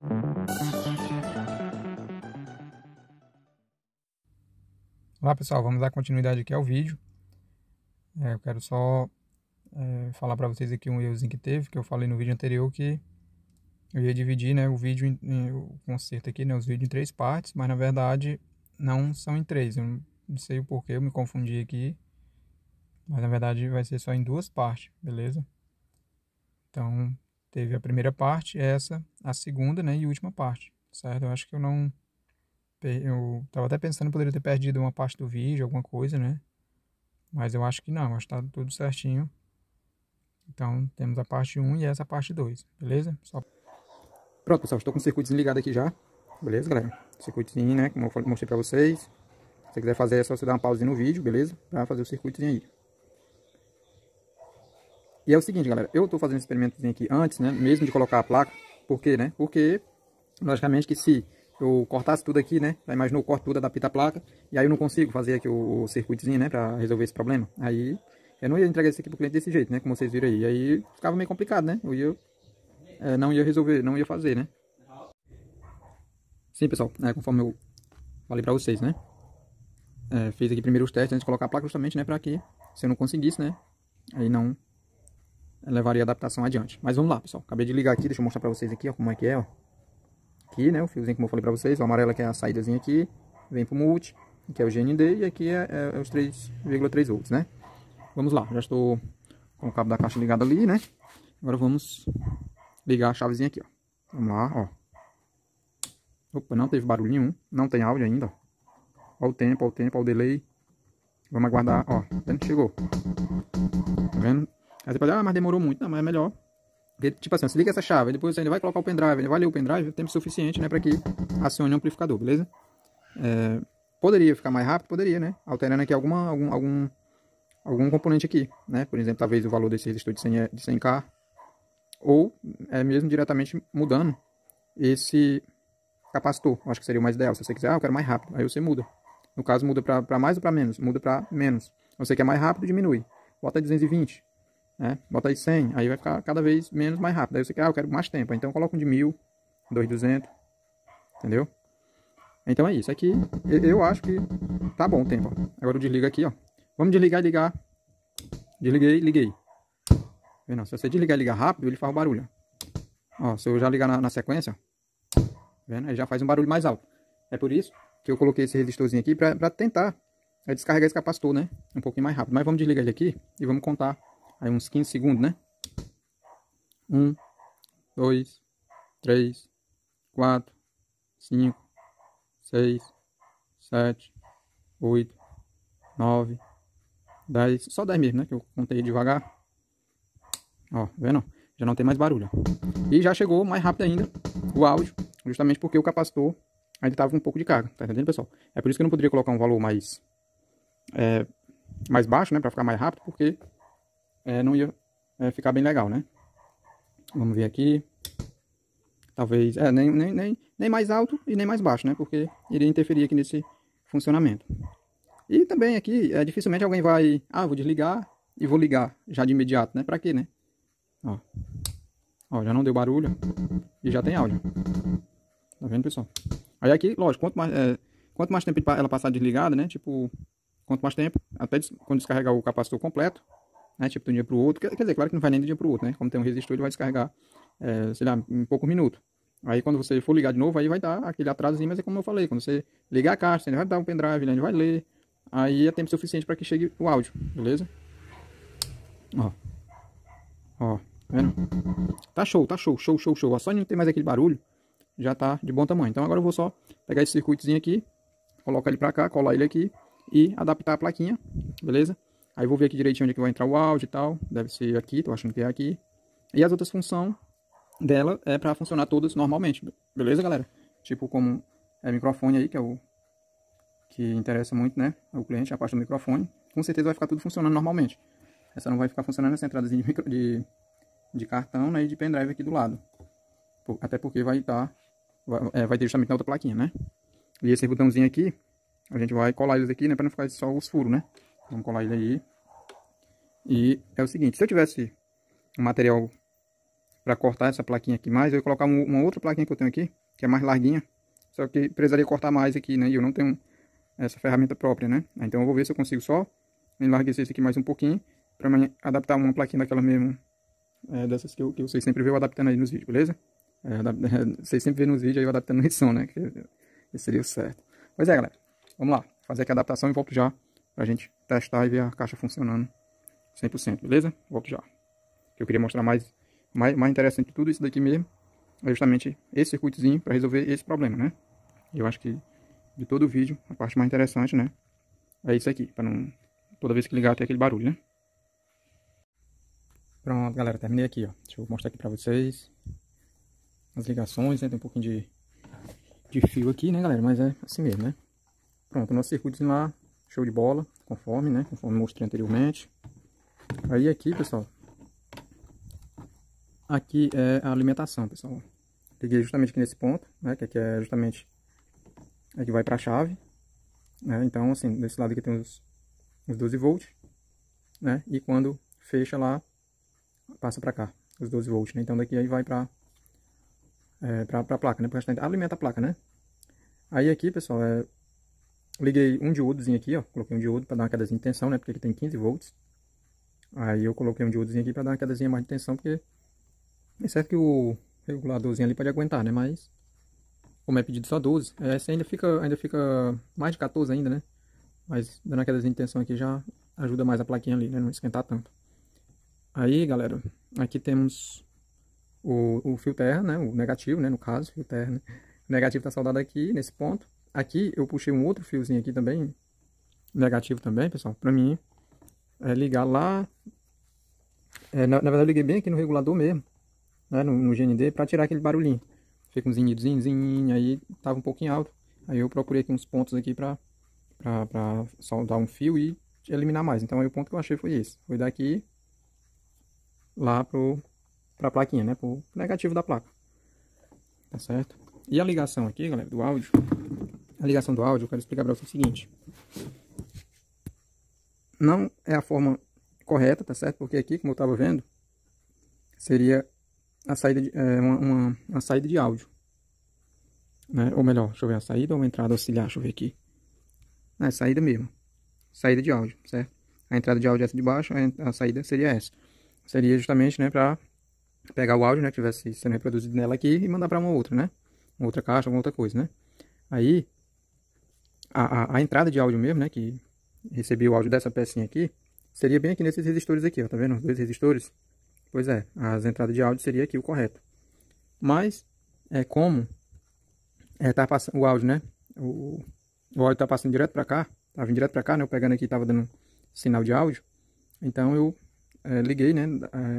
Olá pessoal, vamos dar continuidade aqui ao vídeo. Eu quero só falar para vocês aqui um errozinho que teve, que eu falei no vídeo anterior que eu ia dividir, né, o vídeo, o conserto aqui, né, os vídeos em 3 partes, mas na verdade não são em 3. Eu não sei o porquê, eu me confundi aqui, mas na verdade vai ser só em 2 partes, beleza? Então teve a primeira parte, essa, a segunda, né, e última parte, certo? Eu acho que eu tava até pensando que poderia ter perdido uma parte do vídeo, alguma coisa, né? Mas eu acho que não, acho que tá tudo certinho. Então, temos a parte 1 e essa parte 2, beleza? Pronto, pessoal, estou com o circuito desligado aqui já. Beleza, galera? Circuitozinho, né? Como eu mostrei pra vocês. Se você quiser fazer, é só você dar uma pausa no vídeo, beleza? Pra fazer o circuitozinho aí. E é o seguinte, galera. Eu tô fazendo esse experimentozinho aqui antes, né? Mesmo de colocar a placa. Por quê, né? Porque, logicamente, que se eu cortasse tudo aqui, né? Já imaginou, eu corto tudo, adaptar a placa. E aí eu não consigo fazer aqui o circuitozinho, né? Pra resolver esse problema. Aí eu não ia entregar isso aqui pro cliente desse jeito, né? Como vocês viram aí. Aí ficava meio complicado, né? Não ia resolver, não ia fazer, né? Sim, pessoal. Conforme eu falei pra vocês, né? Fiz aqui primeiro os testes antes de colocar a placa justamente, né? Pra que se eu não conseguisse, né? Aí não levaria a adaptação adiante. Mas vamos lá, pessoal. Acabei de ligar aqui. Deixa eu mostrar pra vocês aqui, ó. Como é que é, ó. Aqui, né? O fiozinho como eu falei pra vocês. O amarelo aqui é a saídazinha aqui. Vem pro multi. Aqui é o GND. E aqui é os 3,3 volts, né? Vamos lá. Já estou com o cabo da caixa ligado ali, né? Agora vamos ligar a chavezinha aqui, ó. Vamos lá, ó. Opa, não teve barulho nenhum. Não tem áudio ainda, ó. Ó o tempo, ó o delay. Vamos aguardar, ó. Até que chegou. Tá vendo? Aí você pode, mas demorou muito. Não, mas é melhor. Porque, tipo assim, você liga essa chave, depois você ainda vai colocar o pendrive, ainda vai ler o pendrive, tempo suficiente, né, para que acione o amplificador, beleza? Poderia ficar mais rápido? Poderia, né? Alterando aqui algum componente aqui, né? Por exemplo, talvez o valor desse resistor de 100K. Ou mesmo diretamente mudando esse capacitor. Eu acho que seria o mais ideal. Se você quiser, eu quero mais rápido. Aí você muda. No caso, muda para mais ou para menos? Muda para menos. Você quer mais rápido, diminui. Bota aí 220. Né? Bota aí 100. Aí vai ficar cada vez menos, mais rápido. Aí você quer, eu quero mais tempo. Então coloca um de 1000, 2200. Entendeu? Então é isso. Aqui eu acho que tá bom o tempo. Ó. Agora eu desligo aqui, ó. Vamos desligar e ligar. Desliguei, liguei. Não, se você desligar e ligar rápido, ele faz o barulho. Ó, se eu já ligar na sequência, vendo? Aí já faz um barulho mais alto. É por isso que eu coloquei esse resistorzinho aqui para tentar descarregar esse capacitor, né? Um pouquinho mais rápido. Mas vamos desligar ele aqui e vamos contar aí uns 15 segundos, né? 1, 2, 3, 4, 5, 6, 7, 8, 9, 10. Só 10 mesmo, né? Que eu contei devagar. Ó, vendo? Já não tem mais barulho. E já chegou mais rápido ainda o áudio, justamente porque o capacitor ainda estava com um pouco de carga, tá entendendo, pessoal? É por isso que eu não poderia colocar um valor mais baixo, né, para ficar mais rápido, porque não ia ficar bem legal, né? Vamos ver aqui. Talvez, nem mais alto e nem mais baixo, né, porque iria interferir aqui nesse funcionamento. E também aqui, dificilmente alguém vai, vou desligar e vou ligar já de imediato, né, pra quê, né? Ó, já não deu barulho e já tem áudio. Tá vendo, pessoal? Aí aqui, lógico, quanto mais tempo ela passar desligada, né? Tipo, quanto mais tempo, até quando descarregar o capacitor completo, né? Tipo, de um dia pro outro. Quer dizer, claro que não vai nem de um dia pro outro, né? Como tem um resistor, ele vai descarregar, sei lá, em poucos minutos. Aí quando você for ligar de novo, aí vai dar aquele atrasozinho, mas é como eu falei, quando você ligar a caixa, você vai dar um pendrive, ele vai ler. Aí é tempo suficiente para que chegue o áudio, beleza? Ó, tá vendo? Tá show. Ó, só não tem mais aquele barulho, já tá de bom tamanho. Então agora eu vou só pegar esse circuitozinho aqui, colocar ele pra cá, colar ele aqui e adaptar a plaquinha, beleza? Aí vou ver aqui direitinho onde é que vai entrar o áudio e tal. Deve ser aqui, tô achando que é aqui. E as outras funções dela é pra funcionar todas normalmente, beleza, galera? Tipo como microfone aí, que é o que interessa muito, né? O cliente, a parte do microfone. Com certeza vai ficar tudo funcionando normalmente. Essa não vai ficar funcionando essa entradazinha de cartão, né, e de pendrive aqui do lado. Até porque vai ter justamente na outra plaquinha, né? E esse botãozinho aqui, a gente vai colar eles aqui, né, para não ficar só os furos, né? Vamos colar ele aí. E é o seguinte, se eu tivesse um material para cortar essa plaquinha aqui mais, eu ia colocar uma outra plaquinha que eu tenho aqui, que é mais larguinha. Só que precisaria cortar mais aqui, né? E eu não tenho essa ferramenta própria, né? Então eu vou ver se eu consigo só enlarguecer esse aqui mais um pouquinho, para adaptar uma plaquinha daquela mesmo, dessas que vocês sempre vê eu adaptando aí nos vídeos, beleza? Vocês sempre vê nos vídeos aí eu adaptando no som, né? Que esse seria o certo. Pois é, galera. Vamos lá. Fazer aqui a adaptação e volto já pra gente testar e ver a caixa funcionando 100%, beleza? Volto já. Que eu queria mostrar mais interessante de tudo isso daqui mesmo. É justamente esse circuitozinho para resolver esse problema, né? Eu acho que de todo o vídeo, a parte mais interessante, né? É isso aqui, para não toda vez que ligar ter aquele barulho, né? Pronto, galera, terminei aqui, ó. Deixa eu mostrar aqui para vocês as ligações, né? Tem um pouquinho de fio aqui, né, galera? Mas é assim mesmo, né? Pronto, o nosso circuitozinho lá, show de bola, conforme, né? Conforme mostrei anteriormente. Aí aqui, pessoal, aqui é a alimentação, pessoal. Liguei justamente aqui nesse ponto, né? Que aqui é justamente que vai para a chave, né? Então, assim, desse lado aqui tem os 12 volts, né? E quando fecha lá, passa para cá, os 12 volts, né? Então daqui aí vai para a placa, né? Porque alimenta a placa, né? Aí aqui, pessoal, liguei um diodozinho aqui, ó. Coloquei um diodo para dar uma quedazinha de tensão, né? Porque aqui tem 15 volts. Aí eu coloquei um diodozinho aqui para dar uma quedazinha mais de tensão, porque é certo que o reguladorzinho ali pode aguentar, né? Mas como é pedido só 12, esse ainda fica mais de 14 ainda, né? Mas dando uma quedazinha de tensão aqui já ajuda mais a plaquinha ali, né? Não esquentar tanto. Aí, galera, aqui temos o fio terra, né? O negativo, né? No caso, fio terra, né? O negativo tá soldado aqui, nesse ponto. Aqui eu puxei um outro fiozinho aqui também, negativo também, pessoal, pra mim ligar lá. Na verdade eu liguei bem aqui no regulador mesmo, né? No GND, pra tirar aquele barulhinho. Fica um zinidozinho, aí tava um pouquinho alto. Aí eu procurei aqui uns pontos aqui pra soldar um fio e eliminar mais. Então aí o ponto que eu achei foi esse. Foi daqui lá pra plaquinha, né? Pro negativo da placa. Tá certo? E a ligação aqui, galera, do áudio. A ligação do áudio, eu quero explicar pra vocês o seguinte. Não é a forma correta, tá certo? Porque aqui, como eu tava vendo, seria a saída uma saída de áudio, né? Ou melhor, deixa eu ver, a saída ou uma entrada auxiliar, deixa eu ver aqui. É saída mesmo, saída de áudio, certo? A entrada de áudio é essa de baixo, a saída seria essa. Seria justamente, né, para pegar o áudio, né, que estivesse sendo reproduzido nela aqui e mandar para uma outra, né? Uma outra caixa, uma outra coisa, né? Aí, a entrada de áudio mesmo, né, que recebia o áudio dessa pecinha aqui, seria bem aqui nesses resistores aqui, ó, tá vendo? Os dois resistores. Pois é, as entradas de áudio seria aqui o correto. Mas, como tá passando o áudio, né? O áudio tá passando direto para cá, tá vindo direto para cá, né? Eu pegando aqui, tava dando sinal de áudio. Então eu liguei, né?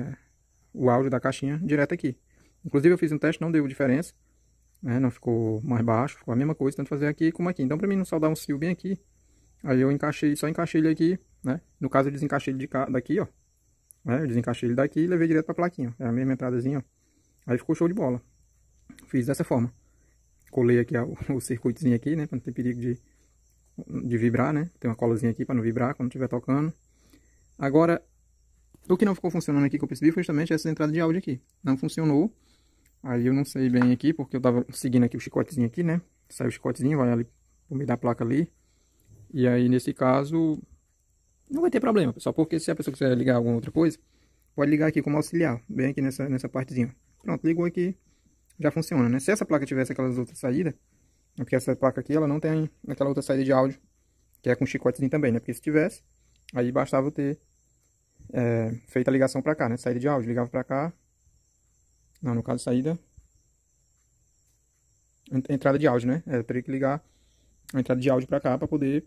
O áudio da caixinha direto aqui. Inclusive eu fiz um teste, não deu diferença, né? Não ficou mais baixo, ficou a mesma coisa, tanto fazer aqui como aqui. Então para mim não soldar um fio bem aqui, aí eu só encaixei ele aqui, né? No caso eu desencaixei ele daqui, ó. Né? Eu desencaixei ele daqui e levei direto para a plaquinha, ó. É a mesma entradazinha, ó. Aí ficou show de bola. Fiz dessa forma. Colei aqui o circuitozinho aqui, né? Para não ter perigo de vibrar, né? Tem uma colazinha aqui para não vibrar quando estiver tocando. Agora, o que não ficou funcionando aqui que eu percebi foi justamente essa entrada de áudio aqui. Não funcionou. Aí eu não sei bem aqui, porque eu tava seguindo aqui o chicotezinho aqui, né? Sai o chicotezinho, vai ali no meio da placa ali. E aí, nesse caso, não vai ter problema, pessoal. Porque se a pessoa quiser ligar alguma outra coisa, pode ligar aqui como auxiliar. Bem aqui nessa partezinha. Pronto, ligou aqui. Já funciona, né? Se essa placa tivesse aquelas outras saídas, é porque essa placa aqui, ela não tem aquela outra saída de áudio, que é com chicotezinho também, né? Porque se tivesse, aí bastava eu ter feito a ligação pra cá, né? Saída de áudio, ligava pra cá. Não, no caso, saída... Entrada de áudio, né? Eu teria que ligar a entrada de áudio pra cá pra poder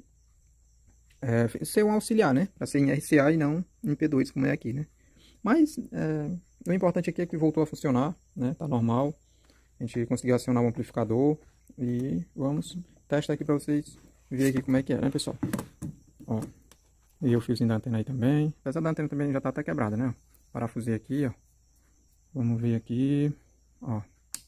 ser um auxiliar, né? Pra ser em RCA e não em P2, como é aqui, né? Mas o importante aqui é que voltou a funcionar, né? Tá normal. A gente conseguiu acionar o amplificador e vamos testar aqui para vocês verem aqui como é que é, né, pessoal? Ó, e o fiozinho da antena aí também. Apesar da antena também já tá até quebrada, né? Parafusei aqui, ó. Vamos ver aqui, ó.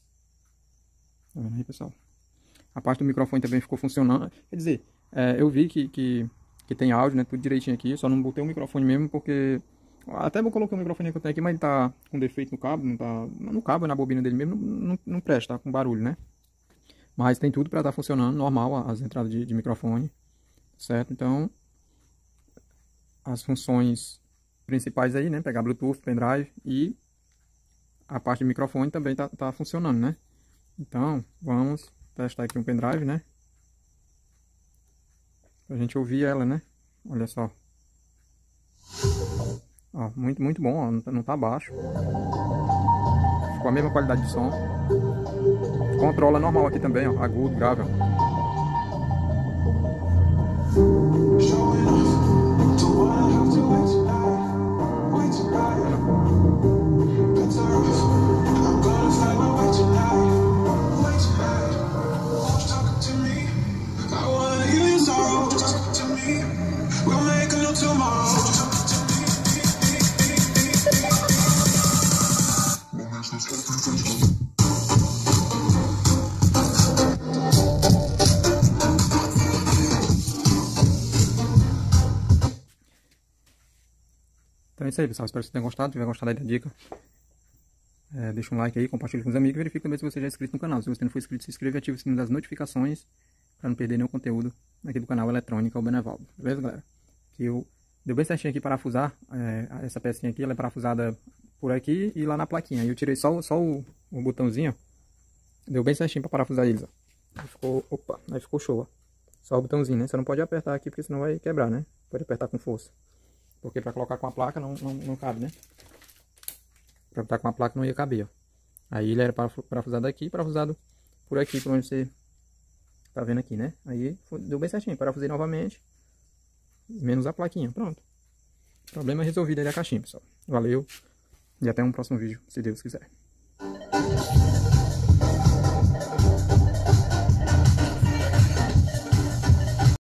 Tá vendo aí, pessoal? A parte do microfone também ficou funcionando. Quer dizer, eu vi que tem áudio, né? Tudo direitinho aqui. Eu só não botei o microfone mesmo porque Até eu coloquei o microfone que eu tenho aqui, mas ele tá com defeito no cabo, não tá no cabo, na bobina dele mesmo, não presta, tá com barulho, né? Mas tem tudo para estar funcionando normal as entradas de microfone, certo? Então, as funções principais aí, né? Pegar Bluetooth, pendrive e a parte de microfone também tá funcionando, né? Então, vamos testar aqui um pendrive, né? Pra gente ouvir ela, né? Olha só. Ó, muito bom, ó, não tá baixo. Ficou a mesma qualidade de som. Controla normal aqui também, ó, agudo, grave, ó. Então é isso aí, pessoal. Espero que vocês tenham gostado. Se tiver gostado aí da dica, deixa um like aí, compartilha com os amigos e verifica também se você já é inscrito no canal. Se você não for inscrito, se inscreva e ative o sininho das notificações para não perder nenhum conteúdo aqui do canal Eletrônica Benevaldo. Beleza, galera? Que eu deu bem certinho aqui parafusar. Essa pecinha aqui, ela é parafusada por aqui e lá na plaquinha. Aí eu tirei só o botãozinho. Deu bem certinho para parafusar eles, ó. Aí ficou show, ó. Só o botãozinho, né? Você não pode apertar aqui porque senão vai quebrar, né? Pode apertar com força. Porque para colocar com a placa não cabe, né? Para botar com a placa não ia caber, ó. Aí ele era parafusado aqui, parafusado por aqui, por onde você tá vendo aqui, né? Aí deu bem certinho. Parafusei novamente. Menos a plaquinha, pronto. Problema resolvido aí da caixinha, pessoal. Valeu. E até um próximo vídeo, se Deus quiser.